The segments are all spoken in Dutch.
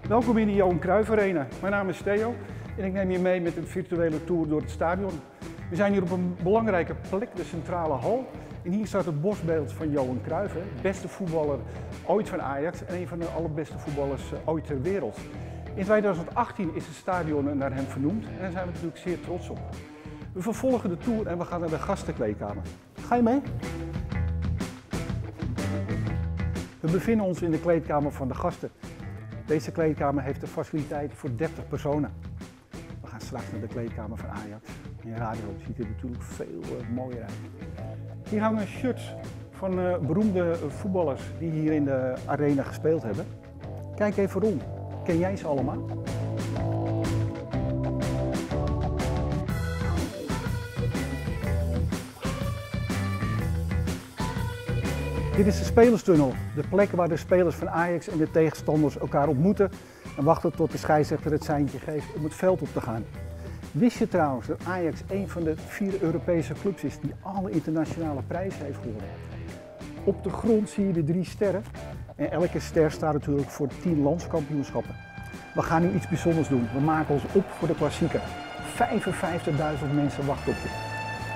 Welkom in de Johan Cruijff Arena. Mijn naam is Theo en ik neem je mee met een virtuele tour door het stadion. We zijn hier op een belangrijke plek, de centrale hal. En hier staat het borstbeeld van Johan Cruijff, beste voetballer ooit van Ajax en een van de allerbeste voetballers ooit ter wereld. In 2018 is het stadion naar hem vernoemd en daar zijn we natuurlijk zeer trots op. We vervolgen de tour en we gaan naar de gastenkleedkamer. Ga je mee? We bevinden ons in de kleedkamer van de gasten. Deze kleedkamer heeft de faciliteiten voor 30 personen. We gaan straks naar de kleedkamer van Ajax. In radio ziet er natuurlijk veel mooier uit. Hier hangen shirts van beroemde voetballers die hier in de arena gespeeld hebben. Kijk even rond. Ken jij ze allemaal? Dit is de spelerstunnel, de plek waar de spelers van Ajax en de tegenstanders elkaar ontmoeten en wachten tot de scheidsrechter het seintje geeft om het veld op te gaan. Wist je trouwens dat Ajax een van de 4 Europese clubs is die alle internationale prijzen heeft gewonnen? Op de grond zie je de 3 sterren en elke ster staat natuurlijk voor 10 landskampioenschappen. We gaan nu iets bijzonders doen. We maken ons op voor de klassieker. 55.000 mensen wachten op je.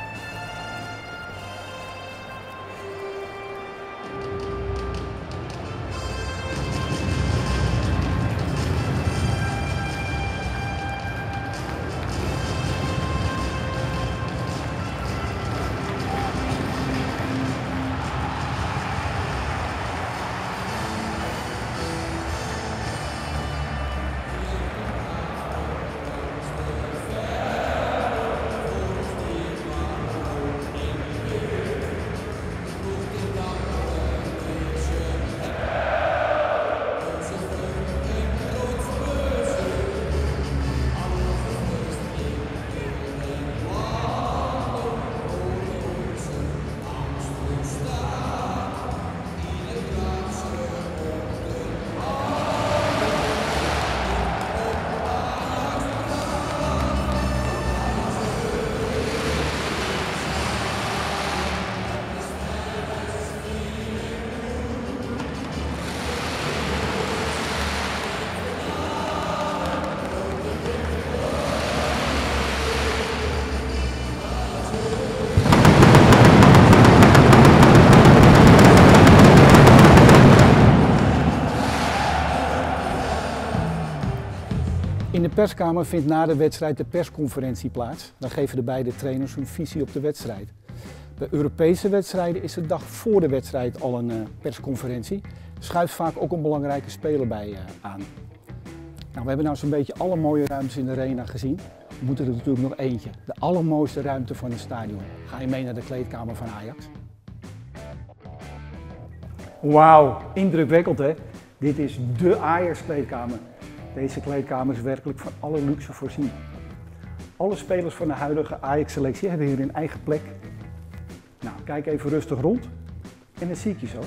In de perskamer vindt na de wedstrijd de persconferentie plaats. Dan geven de beide trainers hun visie op de wedstrijd. Bij Europese wedstrijden is de dag voor de wedstrijd al een persconferentie. Er schuift vaak ook een belangrijke speler bij aan. Nou, we hebben nou zo'n beetje alle mooie ruimtes in de arena gezien. We moeten er natuurlijk nog eentje. De allermooiste ruimte van het stadion. Ga je mee naar de kleedkamer van Ajax? Wauw, indrukwekkend hè? Dit is de Ajax-kleedkamer. Deze kleedkamer is werkelijk van alle luxe voorzien. Alle spelers van de huidige Ajax-selectie hebben hier een eigen plek. Nou, kijk even rustig rond en dan zie ik je zo.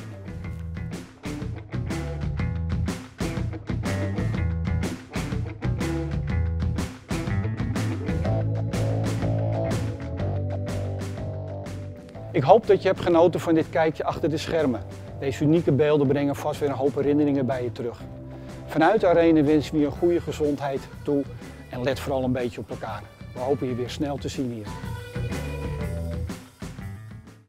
Ik hoop dat je hebt genoten van dit kijkje achter de schermen. Deze unieke beelden brengen vast weer een hoop herinneringen bij je terug. Vanuit de arena wensen we je een goede gezondheid toe en let vooral een beetje op elkaar. We hopen je weer snel te zien hier.